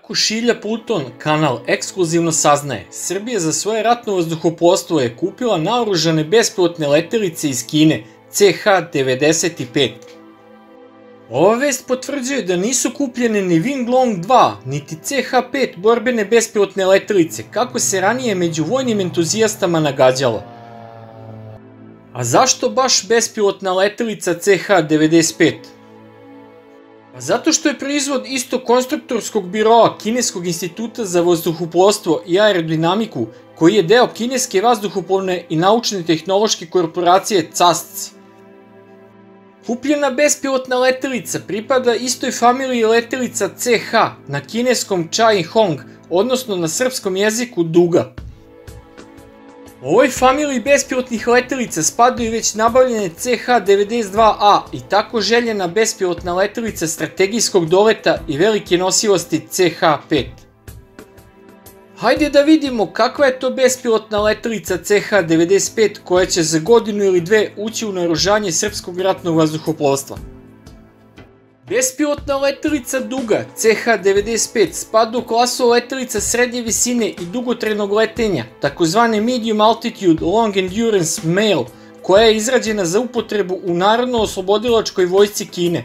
Kako šilja Pluton kanal ekskluzivno saznaje, Srbija za svoje ratno vazduhoplovstvo je kupila naoružane bespilotne letelice iz Kine CH-95. Ova vest potvrđuje da nisu kupljene ni Wing Long 2, niti CH-5 borbene bespilotne letelice, kako se ranije među vojnim entuzijastama nagađalo. A zašto baš bespilotna letelica CH-95? Zato što je proizvod istog konstruktorskog biroa Kineskog instituta za vazduhoplovstvo i aerodinamiku, koji je deo kineske vazduhoplovne i naučne tehnološke korporacije CASC. Kupljena bespilotna letelica pripada istoj familiji letelica CH, na kineskom Chai Hong, odnosno na srpskom jeziku Duga. Ovoj familiji bespilotnih letelica spadaju već nabavljene CH-92A i tako željena bespilotna letelica strategijskog doleta i velike nosivosti CH-5. Hajde da vidimo kakva je to bespilotna letelica CH-95 koja će za godinu ili dve ući u naoružanje srpskog ratnog vazduhoplovstva. Bespilotna letelica Duga CH-95 spada u klasu letelica srednje visine i dugotrajnog letenja, takozvane Medium Altitude Long Endurance MALE, koja je izrađena za upotrebu u Narodno-oslobodilačkoj vojsci Kine.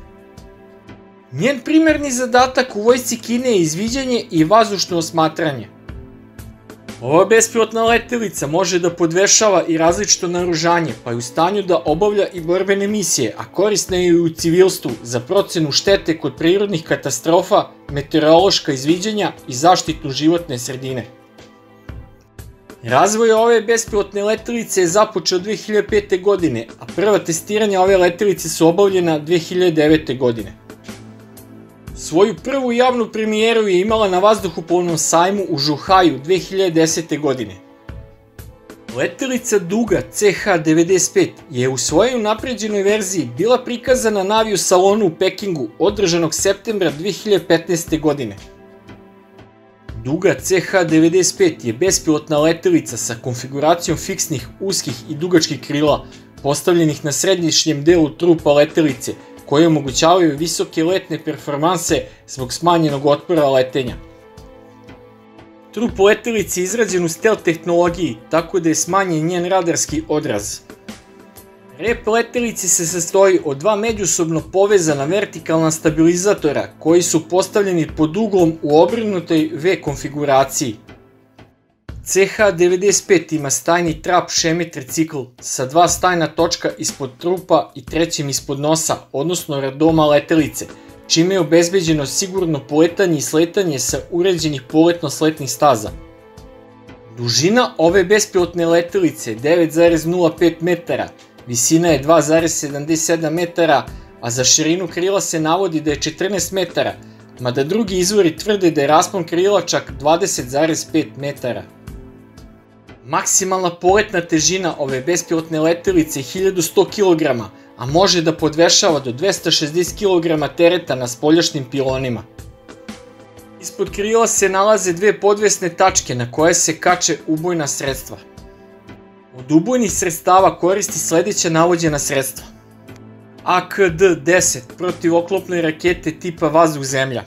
Njen primarni zadatak u vojsci Kine je izviđanje i vazdušno osmatranje. Ova bespilotna letelica može da podvešava i različito naoružanje, pa je u stanju da obavlja i borbene misije, a korisna je i u civilstvu za procenu štete kod prirodnih katastrofa, meteorološka izviđanja i zaštitu životne sredine. Razvoj ove bespilotne letelice je započeo 2005. godine, a prva testiranja ove letelice su obavljena 2009. godine. Svoju prvu javnu premijeru je imala na vazduhoplovnom sajmu u Žuhaju 2010. godine. Letelica Duga CH-95 je u svojoj unapređenoj verziji bila prikazana na avio salonu u Pekingu održanog septembra 2015. godine. Duga CH-95 je bespilotna letelica sa konfiguracijom fiksnih, uskih i dugačkih krila postavljenih na središnjem delu trupa letelice, koje omogućavaju visoke letne performanse zbog smanjenog otpora letenja. Trup letelice je izrađen u stealth tehnologiji, tako da je smanjen njen radarski odraz. Rep letelice se sastoji od dva međusobno povezana vertikalna stabilizatora koji su postavljeni pod uglom u obrnutoj V konfiguraciji. CH-95 ima stajni trap šeme tricikl sa dva stajna točka ispod trupa i trećim ispod nosa, odnosno radoma letelice, čime je obezbeđeno sigurno poletanje i sletanje sa uređenih poletno-sletnih staza. Dužina ove bespilotne letelice je 9,05 metara, visina je 2,77 metara, a za širinu krila se navodi da je 14 metara, mada drugi izvori tvrde da je raspon krila čak 20,5 metara. Maksimalna poletna težina ove bespilotne letelice je 1100 kg, a može da podvešava do 260 kg tereta na spoljašnjim pilonima. Ispod krila se nalaze dve podvesne tačke na koje se kače ubojna sredstva. Od ubojnih sredstava koristi sledeća navođena sredstva: AKD-10 protivoklopne rakete tipa vazduh-zemlja,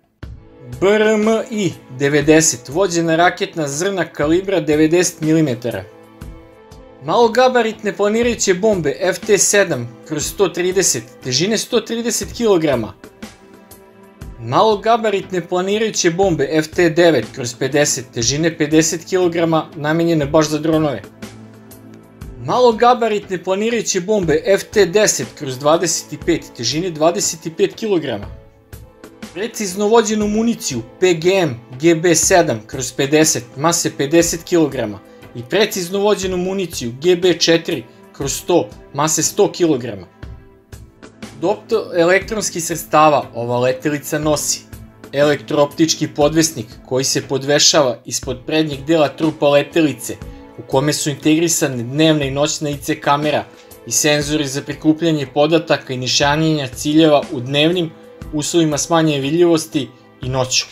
BRMI-90 vođena raketna zrna kalibra 90 mm, malogabaritne planirajuće bombe FT-7/130 težine 130 kg, malogabaritne planirajuće bombe FT-9/50 težine 50 kg namenjene baš za dronove, malogabaritne planirajuće bombe FT-10/25 težine 25 kg, precizno vođenu municiju PGM-GB7/50 mase 50 kg i precizno vođenu municiju GB4/100 mase 100 kg. Od optoelektronskih sredstava ova letelica nosi elektrooptički podvesnik koji se podvešava ispod prednjeg dela trupa letelice, u kome su integrisane dnevna i noćna IC kamera i senzori za prikupljanje podataka i nišanjenja ciljeva u dnevnim uslovima smanjene vidljivosti i noću.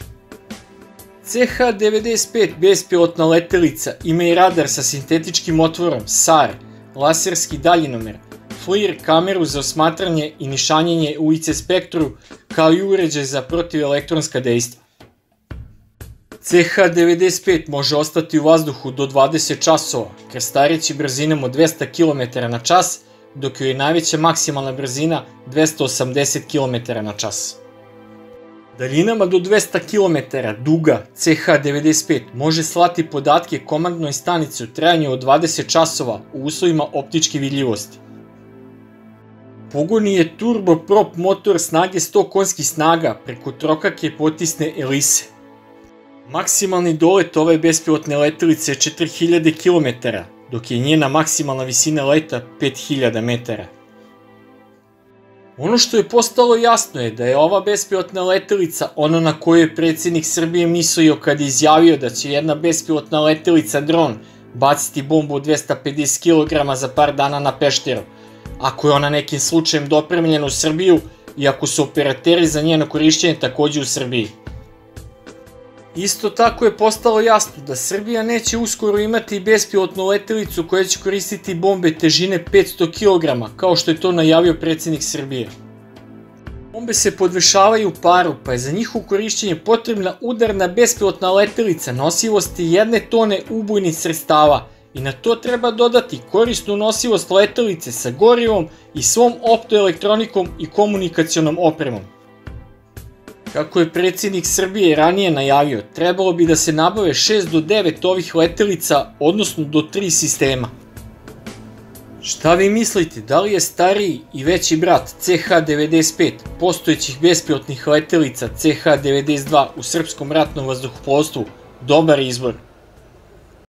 CH-95 bespilotna letelica ima i radar sa sintetičkim otvorom SAR, laserski daljinomer, FLIR kameru za osmatranje i nišanjenje u IC spektru, kao i uređaj za protivelektronska dejstva. CH-95 može ostati u vazduhu do 20 časova, krstareći brzinom od 200 km na čas, dok joj je najveća maksimalna brzina 280 km na čas. Daljinama do 200 km duga CH-95 može slati podatke komandnoj stanici u trajanju od 20 časova u uslovima optičke vidljivosti. Pogoni je turboprop motor snage 100 konjskih snaga preko trokake potisne elise. Maksimalni dolet ove bespilotne letelice je 4000 km, dok je njena maksimalna visina leta 5000 metara. Ono što je postalo jasno je da je ova bespilotna letelica ono na koju je predsjednik Srbije mislio kad je izjavio da će jedna bespilotna letelica dron baciti bombu od 250 kg za par dana na Pešteru, ako je ona nekim slučajem dopremljena u Srbiju i ako su operateri za njeno korišćenje takođe u Srbiji. Isto tako je postalo jasno da Srbija neće uskoro imati bespilotnu letelicu koja će koristiti bombe težine 500 kg, kao što je to najavio predsjednik Srbije. Bombe se podvešavaju u paru, pa je za njihovo korišćenje potrebna udarna bespilotna letelica nosivosti 1 tone ubojnih sredstava i na to treba dodati korisnu nosivost letelice sa gorivom i svom optoelektronikom i komunikacionom opremom. Kako je predsjednik Srbije ranije najavio, trebalo bi da se nabave 6 do 9 ovih letelica, odnosno do 3 sistema. Šta vi mislite, da li je stariji i veći brat CH-95 postojećih bespilotnih letelica CH-92 u srpskom ratnom vazduhoplovstvu dobar izbor?